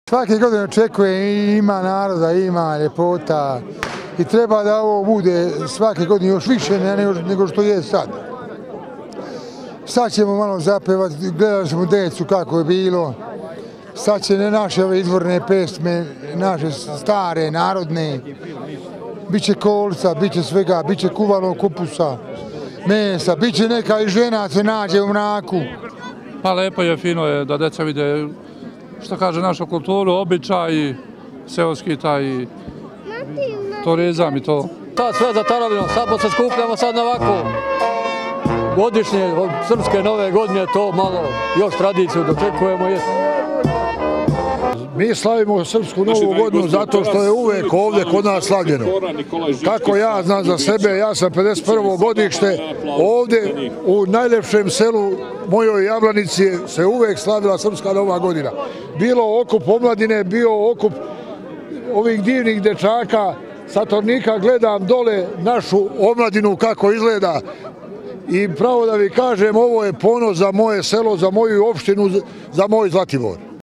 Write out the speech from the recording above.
Svake godine očekuje, ima naroda, ima ljepota i treba da ovo bude svake godine još više nego što je sad. Sad ćemo malo zapevati, gledali smo decu kako je bilo. Sad će naše ove izvorne pesme, naše stare, narodne. Biće kolca, biće svega, biće kuvanog kupusa, mesa, biće neka i žena se nađe u mraku. Pa lepo je, fino je da deca vide, što kaže, našu kulturu, običaj, seoski taj turizam i to. Sad sve zataravljeno, sad se skupljamo sad na ovako godišnje, od srpske nove godine, to malo još tradiciju dočekujemo. Mi slavimo srpsku novu godinu zato što je uvek ovdje kod nas slavljeno. Kako ja znam za sebe, ja sam 51. godište, ovdje u najljepšem selu mojoj Jablanici se uvek slavila srpska nova godina. Bilo okup omladine, bio okup ovih divnih dečaka, sa Tornika gledam dole našu omladinu kako izgleda i pravo da vi kažem, ovo je ponos za moje selo, za moju opštinu, za moj Zlatibor.